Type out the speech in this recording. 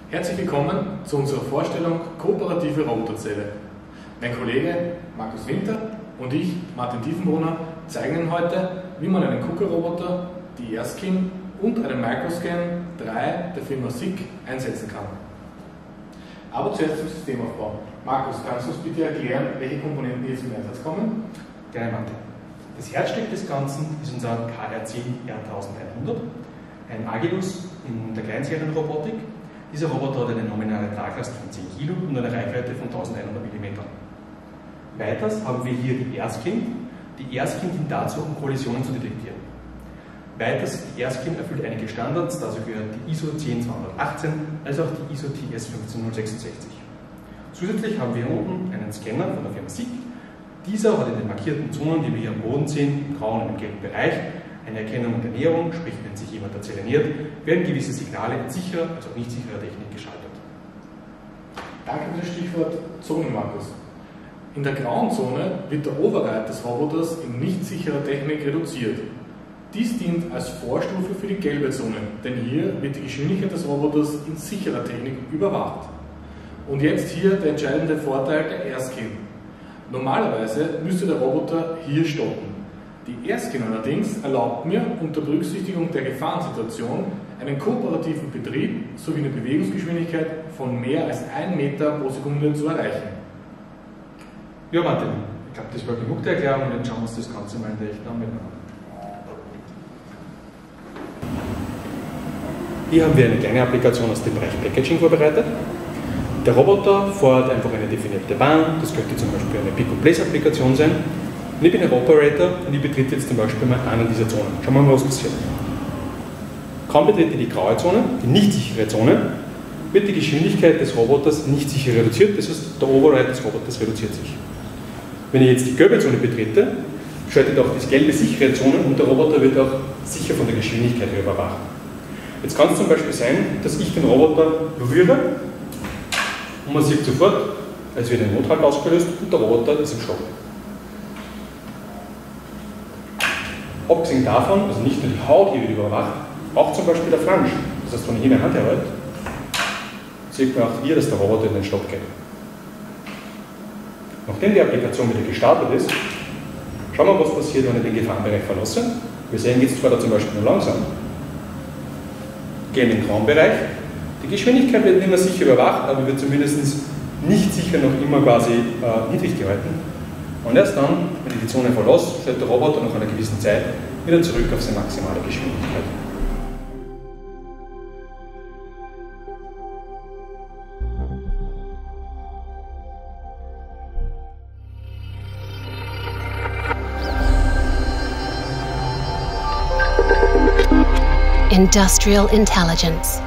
Herzlich willkommen zu unserer Vorstellung Kooperative Roboterzelle. Mein Kollege Markus Winter und ich, Martin Tiefenbrunner, zeigen Ihnen heute, wie man einen KUKA-Roboter, die Erskine und einen Microscan 3 der Firma SICK einsetzen kann. Aber zuerst zum Systemaufbau. Markus, kannst du uns bitte erklären, welche Komponenten hier zum Einsatz kommen? Gerne, Martin. Das Herzstück des Ganzen ist unser KR10 R1100, ein Agilus in der Kleinserienrobotik. Dieser Roboter hat eine nominale Traglast von 10 Kilo und eine Reichweite von 1100 mm. Weiters haben wir hier die Erskine. Die Erskine dient dazu, um Kollisionen zu detektieren. Weiters, die Erskine erfüllt einige Standards, dazu gehört die ISO 10218 als auch die ISO TS 15066. Zusätzlich haben wir hier unten einen Scanner von der Firma SICK. Dieser hat in den markierten Zonen, die wir hier am Boden sehen, im grauen und im gelben Bereich, eine Erkennung der Näherung, sprich wenn sich jemand der Zelle nähert, werden gewisse Signale in sicherer als auch nicht sicherer Technik geschaltet. Danke für das Stichwort Zone, Markus. In der grauen Zone wird der Override des Roboters in nicht sicherer Technik reduziert. Dies dient als Vorstufe für die gelbe Zone, denn hier wird die Geschwindigkeit des Roboters in sicherer Technik überwacht. Und jetzt hier der entscheidende Vorteil der Erskine. Normalerweise müsste der Roboter hier stoppen. Die Erskine allerdings erlaubt mir unter Berücksichtigung der Gefahrensituation einen kooperativen Betrieb sowie eine Bewegungsgeschwindigkeit von mehr als 1 Meter pro Sekunde zu erreichen. Ja, Martin, ich glaube, das war genug der Erklärung und jetzt schauen wir uns das Ganze mal in der echten Anwendung an. Hier haben wir eine kleine Applikation aus dem Bereich Packaging vorbereitet. Der Roboter fährt einfach eine definierte Bahn, das könnte zum Beispiel eine Pick-and-Place-Applikation sein. Und ich bin ein Operator und ich betrete jetzt zum Beispiel mal eine dieser Zonen. Schauen wir mal, was passiert. Kaum betrete ich die graue Zone, die nicht sichere Zone, wird die Geschwindigkeit des Roboters nicht sicher reduziert, das heißt, der Override des Roboters reduziert sich. Wenn ich jetzt die gelbe Zone betrete, schaltet auch die gelbe sichere Zone und der Roboter wird auch sicher von der Geschwindigkeit her überwacht. Jetzt kann es zum Beispiel sein, dass ich den Roboter berühre und man sieht sofort, es wird ein Nothalt ausgelöst und der Roboter ist im Stopp. Abgesehen davon, also nicht nur die Haut hier wird überwacht, auch zum Beispiel der Flansch. Das heißt, wenn ich hier meine Hand herhalte, sieht man auch hier, dass der Roboter in den Stopp geht. Nachdem die Applikation wieder gestartet ist, schauen wir, was passiert, wenn ich den Gefahrenbereich verlasse. Wir sehen, jetzt fährt er zum Beispiel nur langsam. Gehen in den grauen Bereich. Die Geschwindigkeit wird nicht mehr sicher überwacht, aber wird zumindest nicht sicher noch immer quasi niedrig gehalten. Und erst dann, wenn ich die Zone verlasse, stellt der Roboter nach einer gewissen Zeit wieder zurück auf seine maximale Geschwindigkeit. Industrial intelligence.